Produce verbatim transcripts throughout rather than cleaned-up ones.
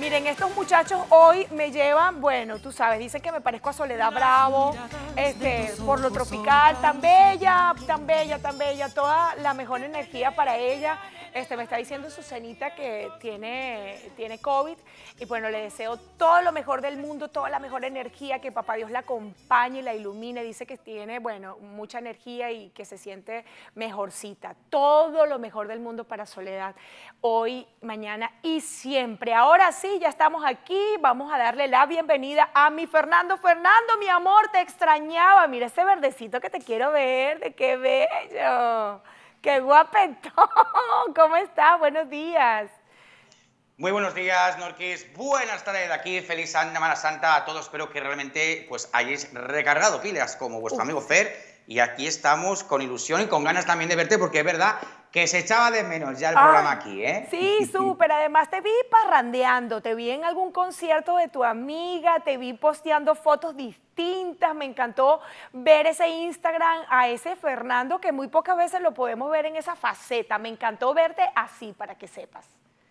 Miren, estos muchachos hoy me llevan, bueno, tú sabes, dicen que me parezco a Soledad Bravo, este, por lo tropical, tan bella, tan bella, tan bella, toda la mejor energía para ella. Este, me está diciendo Susanita que tiene, tiene COVID y bueno, le deseo todo lo mejor del mundo, toda la mejor energía, que papá Dios la acompañe y la ilumine. Dice que tiene, bueno, mucha energía y que se siente mejorcita. Todo lo mejor del mundo para Soledad, hoy, mañana y siempre. Ahora sí, ya estamos aquí, vamos a darle la bienvenida a mi Fernando. Fernando, mi amor, te extrañaba. Mira ese verdecito que te quiero ver, de qué bello. ¡Qué guapetón! ¿Cómo estás? Buenos días. Muy buenos días, Norquis. Buenas tardes de aquí. Feliz Semana Santa a todos. Espero que realmente pues, hayáis recargado pilas como vuestro Uf. amigo Fer. Y aquí estamos con ilusión y con ganas también de verte, porque es verdad que se echaba de menos ya el Ay, programa aquí, ¿eh? Sí, súper. Además te vi parrandeando, te vi en algún concierto de tu amiga, te vi posteando fotos distintas. Me encantó ver ese Instagram a ese Fernando que muy pocas veces lo podemos ver en esa faceta. Me encantó verte así, para que sepas.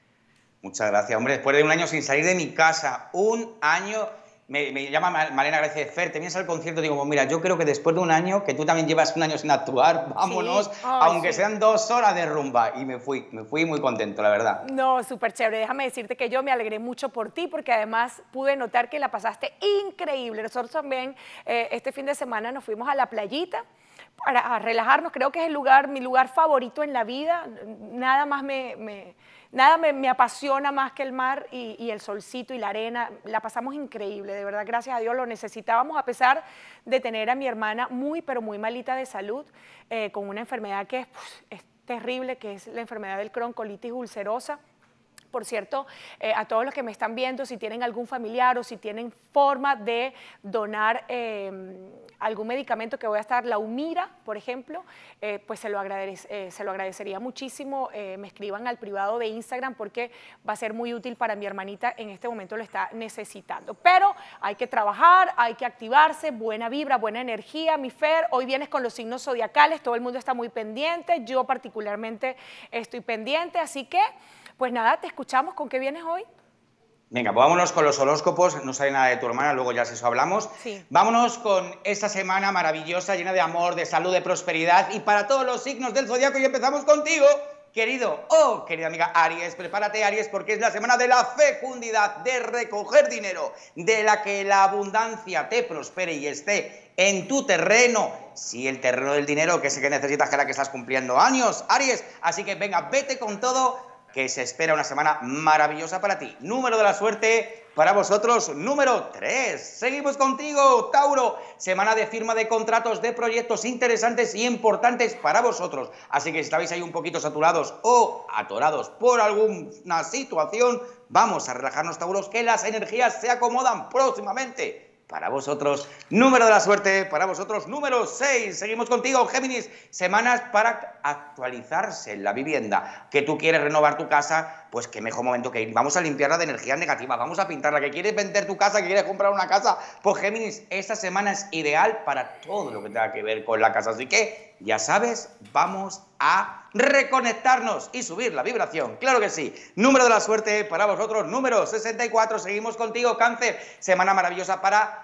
Muchas gracias, hombre. Después de un año sin salir de mi casa, un año... Me, me llama Malena García, Fer, ¿te vienes al concierto? Digo, pues mira, yo creo que después de un año, que tú también llevas un año sin actuar, vámonos, Sí. Ay, aunque sí. sean dos horas de rumba. Y me fui, me fui muy contento, la verdad. No, súper chévere. Déjame decirte que yo me alegré mucho por ti, porque además pude notar que la pasaste increíble. Nosotros también eh, este fin de semana nos fuimos a la playita para relajarnos. Creo que es el lugar, mi lugar favorito en la vida. Nada más me... me Nada me, me apasiona más que el mar y, y el solcito y la arena. La pasamos increíble, de verdad, gracias a Dios lo necesitábamos, a pesar de tener a mi hermana muy, pero muy malita de salud, eh, con una enfermedad que es, es terrible, que es la enfermedad del Crohn, colitis ulcerosa. Por cierto, eh, a todos los que me están viendo, si tienen algún familiar o si tienen forma de donar eh, algún medicamento que voy a estar, la Humira, por ejemplo, eh, pues se lo, agradece, eh, se lo agradecería muchísimo. Eh, me escriban al privado de Instagram porque va a ser muy útil para mi hermanita, en este momento lo está necesitando. Pero hay que trabajar, hay que activarse, buena vibra, buena energía. Mi Fer, hoy vienes con los signos zodiacales, todo el mundo está muy pendiente, yo particularmente estoy pendiente, así que... Pues nada, te escuchamos. ¿Con qué vienes hoy? Venga, pues vámonos con los horóscopos. No sale nada de tu hermana, luego ya si eso hablamos. Sí. Vámonos con esta semana maravillosa, llena de amor, de salud, de prosperidad. Y para todos los signos del zodiaco, y empezamos contigo, querido, oh, querida amiga Aries. Prepárate, Aries, porque es la semana de la fecundidad, de recoger dinero, de la que la abundancia te prospere y esté en tu terreno. Sí, el terreno del dinero, que es el que necesitas, que ahora que estás cumpliendo años, Aries. Así que venga, vete con todo, que se espera una semana maravillosa para ti. Número de la suerte para vosotros, número tres. Seguimos contigo, Tauro. Semana de firma de contratos, de proyectos interesantes y importantes para vosotros. Así que si estáis ahí un poquito saturados o atorados por alguna situación, vamos a relajarnos, Tauros, que las energías se acomodan próximamente para vosotros. Número de la suerte para vosotros, número seis. Seguimos contigo, Géminis. Semanas para actualizarse en la vivienda. Que tú quieres renovar tu casa, pues qué mejor momento que ir. Vamos a limpiarla de energía negativa, vamos a pintarla. Que quieres vender tu casa, que quieres comprar una casa, pues Géminis, esta semana es ideal para todo lo que tenga que ver con la casa. Así que, ya sabes, vamos a reconectarnos y subir la vibración, claro que sí. Número de la suerte para vosotros, número sesenta y cuatro. Seguimos contigo, Cáncer. Semana maravillosa para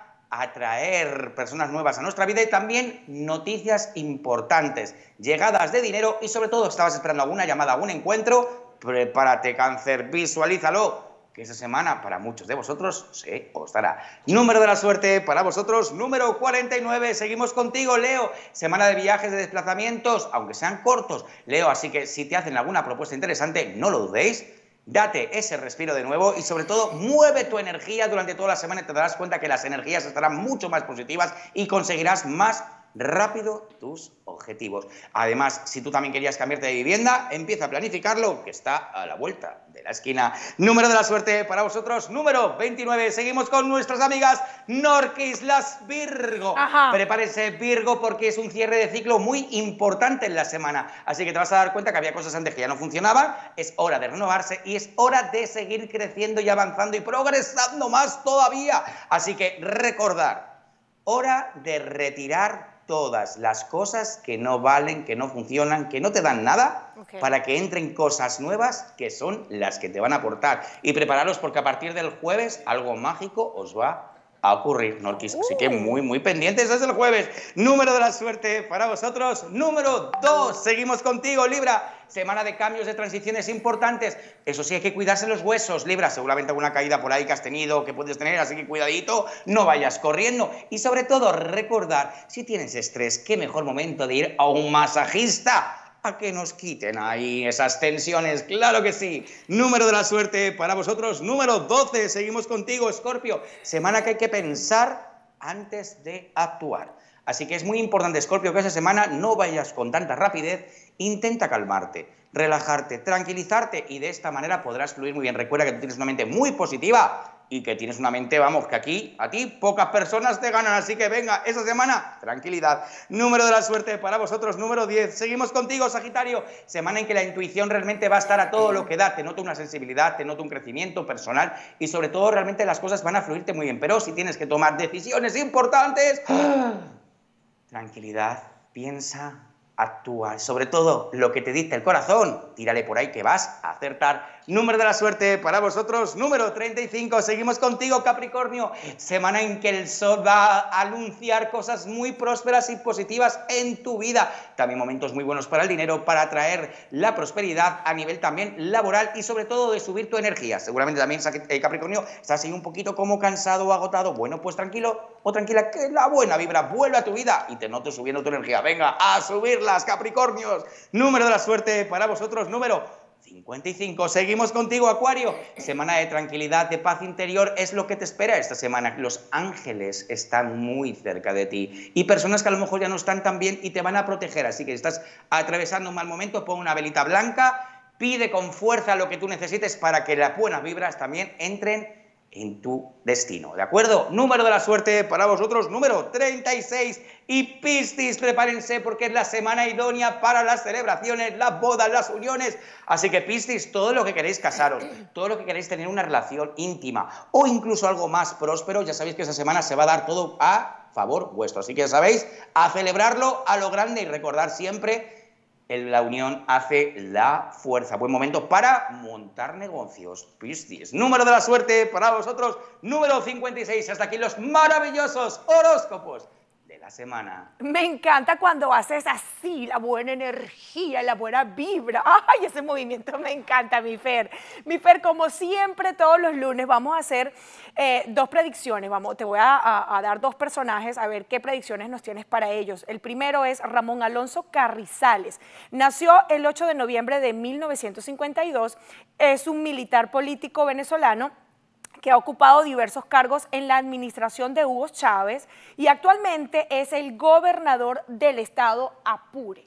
atraer personas nuevas a nuestra vida y también noticias importantes, llegadas de dinero y sobre todo estabas esperando alguna llamada, algún encuentro. Prepárate, Cáncer, visualízalo, que esa semana para muchos de vosotros se os dará. Número de la suerte para vosotros, número cuarenta y nueve. Seguimos contigo, Leo. Semana de viajes, de desplazamientos, aunque sean cortos, Leo, así que si te hacen alguna propuesta interesante, no lo dudéis. Date ese respiro de nuevo y sobre todo mueve tu energía durante toda la semana y te darás cuenta que las energías estarán mucho más positivas y conseguirás más rápido tus objetivos. Además, si tú también querías cambiarte de vivienda, empieza a planificarlo, que está a la vuelta de la esquina. Número de la suerte para vosotros, número veintinueve. Seguimos con nuestras amigas Norquis, las Virgo. Ajá. Prepárese, Virgo, porque es un cierre de ciclo muy importante en la semana. Así que te vas a dar cuenta que había cosas antes que ya no funcionaban. Es hora de renovarse y es hora de seguir creciendo y avanzando y progresando más todavía. Así que recordar, hora de retirar todas las cosas que no valen, que no funcionan, que no te dan nada, okay, para que entren cosas nuevas que son las que te van a aportar. Y prepararos porque a partir del jueves algo mágico os va a ocurrir, Norquis. Así que muy, muy pendientes desde el jueves. Número de la suerte para vosotros, número dos. Seguimos contigo, Libra. Semana de cambios, de transiciones importantes. Eso sí, hay que cuidarse los huesos, Libra. Seguramente alguna caída por ahí que has tenido, que puedes tener, así que cuidadito, no vayas corriendo. Y sobre todo, recordar, si tienes estrés, qué mejor momento de ir a un masajista a que nos quiten ahí esas tensiones, claro que sí. Número de la suerte para vosotros, número doce. Seguimos contigo, Escorpio. Semana que hay que pensar antes de actuar. Así que es muy importante, Escorpio, que esa semana no vayas con tanta rapidez. Intenta calmarte, relajarte, tranquilizarte y de esta manera podrás fluir muy bien. Recuerda que tú tienes una mente muy positiva y que tienes una mente, vamos, que aquí a ti pocas personas te ganan, así que venga, esa semana, tranquilidad. Número de la suerte para vosotros, número diez. Seguimos contigo, Sagitario. Semana en que la intuición realmente va a estar a todo lo que da. Te noto una sensibilidad, te noto un crecimiento personal y sobre todo realmente las cosas van a fluirte muy bien. Pero si tienes que tomar decisiones importantes, tranquilidad, piensa, actúa. Sobre todo, lo que te dice el corazón, tírale por ahí que vas a acertar. Número de la suerte para vosotros, número treinta y cinco. Seguimos contigo, Capricornio. Semana en que el sol va a anunciar cosas muy prósperas y positivas en tu vida. También momentos muy buenos para el dinero, para atraer la prosperidad a nivel también laboral y sobre todo de subir tu energía. Seguramente también, Capricornio, estás ahí un poquito como cansado o agotado. Bueno, pues tranquilo o tranquila, que la buena vibra vuelve a tu vida y te noto subiendo tu energía. Venga, a subirlas, Capricornios. Número de la suerte para vosotros, número cincuenta y cinco. Seguimos contigo, Acuario. Semana de tranquilidad, de paz interior es lo que te espera esta semana. Los ángeles están muy cerca de ti y personas que a lo mejor ya no están tan bien y te van a proteger. Así que si estás atravesando un mal momento, pon una velita blanca, pide con fuerza lo que tú necesites para que las buenas vibras también entren en tu destino, ¿de acuerdo? Número de la suerte para vosotros, número treinta y seis. Y Piscis, prepárense porque es la semana idónea para las celebraciones, las bodas, las uniones. Así que Piscis, todo lo que queréis casaros, todo lo que queréis tener una relación íntima o incluso algo más próspero, ya sabéis que esa semana se va a dar todo a favor vuestro. Así que ya sabéis, a celebrarlo a lo grande y recordar siempre: la unión hace la fuerza. Buen momento para montar negocios, Piscis. Número de la suerte para vosotros, número cincuenta y seis. Hasta aquí los maravillosos horóscopos de la semana. Me encanta cuando haces así, la buena energía, la buena vibra. ¡Ay, ese movimiento me encanta, mi Fer! Mi Fer, como siempre, todos los lunes vamos a hacer eh, dos predicciones. Vamos, te voy a, a, a dar dos personajes, a ver qué predicciones nos tienes para ellos. El primero es Ramón Alonso Carrizales. Nació el ocho de noviembre de mil novecientos cincuenta y dos. Es un militar político venezolano que ha ocupado diversos cargos en la administración de Hugo Chávez y actualmente es el gobernador del estado Apure.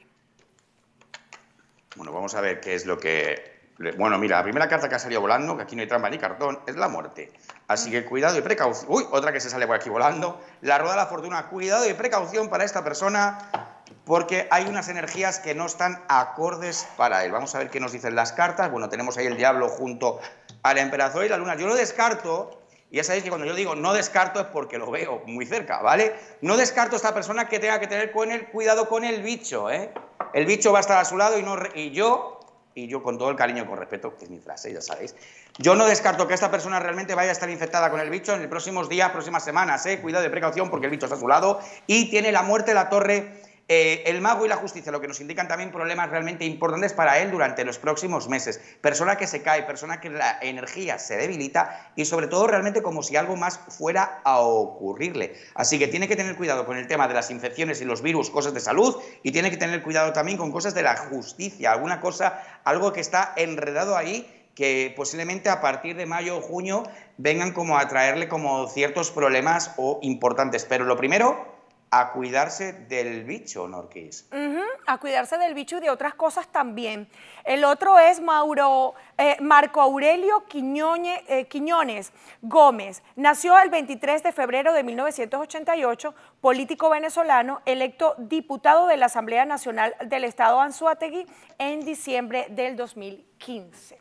Bueno, vamos a ver qué es lo que... Bueno, mira, la primera carta que ha salido volando, que aquí no hay trampa ni cartón, es la muerte. Así que cuidado y precaución. Uy, otra que se sale por aquí volando. La rueda de la fortuna. Cuidado y precaución para esta persona, porque hay unas energías que no están acordes para él. Vamos a ver qué nos dicen las cartas. Bueno, tenemos ahí el diablo junto al emperador y la luna. Yo lo descarto, y ya sabéis que cuando yo digo no descarto es porque lo veo muy cerca, ¿vale? No descarto a esta persona que tenga que tener con él cuidado con el bicho, ¿eh? El bicho va a estar a su lado y, no, y yo, y yo con todo el cariño y con respeto, que es mi frase, ya sabéis, yo no descarto que esta persona realmente vaya a estar infectada con el bicho en los próximos días, próximas semanas, ¿eh? Cuidado y precaución porque el bicho está a su lado y tiene la muerte, la torre... Eh, el mago y la justicia, lo que nos indican también problemas realmente importantes para él durante los próximos meses. Persona que se cae, persona que la energía se debilita y sobre todo realmente como si algo más fuera a ocurrirle. Así que tiene que tener cuidado con el tema de las infecciones y los virus, cosas de salud, y tiene que tener cuidado también con cosas de la justicia, alguna cosa, algo que está enredado ahí, que posiblemente a partir de mayo o junio vengan como a traerle como ciertos problemas o importantes. Pero lo primero, a cuidarse del bicho, Norquis. Uh-huh, a cuidarse del bicho y de otras cosas también. El otro es Mauro, eh, Marco Aurelio Quiñones, eh, Quiñones Gómez. Nació el veintitrés de febrero de mil novecientos ochenta y ocho, político venezolano, electo diputado de la Asamblea Nacional del Estado Anzoátegui en diciembre del dos mil quince.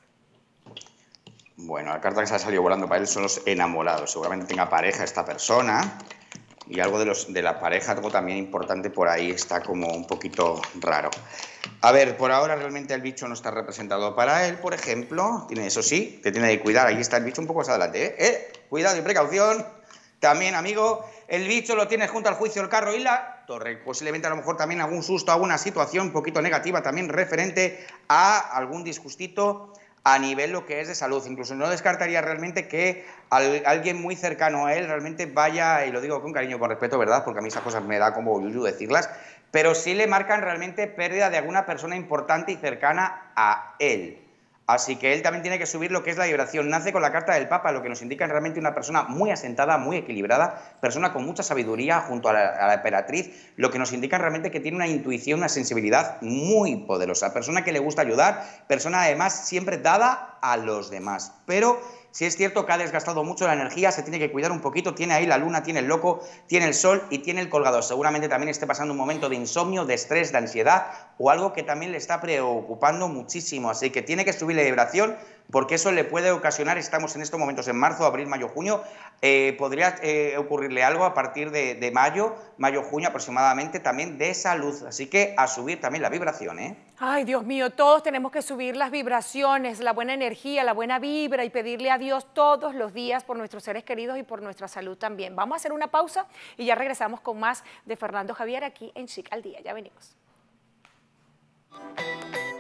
Bueno, la carta que se ha salido volando para él son los enamorados. Seguramente tenga pareja esta persona. y algo de, los, de la pareja, algo también importante por ahí está como un poquito raro. A ver, por ahora realmente el bicho no está representado para él, por ejemplo. Tiene, eso sí, te tiene que cuidar. Ahí está el bicho un poco más adelante, ¿eh? ¿Eh? Cuidado y precaución. También, amigo, el bicho lo tienes junto al juicio, el carro y la torre. Posiblemente a lo mejor también algún susto, alguna situación un poquito negativa también referente a algún disgustito a nivel lo que es de salud. Incluso no descartaría realmente que al, alguien muy cercano a él realmente vaya, y lo digo con cariño, con respeto, ¿verdad? Porque a mí esas cosas me da como yuyu decirlas, pero sí le marcan realmente pérdida de alguna persona importante y cercana a él. Así que él también tiene que subir lo que es la vibración. Nace con la carta del Papa, lo que nos indica realmente una persona muy asentada, muy equilibrada, persona con mucha sabiduría junto a la, a la emperatriz, lo que nos indica realmente que tiene una intuición, una sensibilidad muy poderosa. Persona que le gusta ayudar, persona además siempre dada a los demás. Pero si es cierto que ha desgastado mucho la energía, se tiene que cuidar un poquito, tiene ahí la luna, tiene el loco, tiene el sol y tiene el colgado. Seguramente también esté pasando un momento de insomnio, de estrés, de ansiedad o algo que también le está preocupando muchísimo. Así que tiene que subir la vibración porque eso le puede ocasionar, estamos en estos momentos en marzo, abril, mayo, junio, eh, podría eh, ocurrirle algo a partir de, de mayo, mayo, junio aproximadamente también de salud. Así que a subir también la vibración, ¿eh? Ay, Dios mío, todos tenemos que subir las vibraciones, la buena energía, la buena vibra y pedirle a Dios todos los días por nuestros seres queridos y por nuestra salud también. Vamos a hacer una pausa y ya regresamos con más de Fernando Javier aquí en Chic al Día. Ya venimos.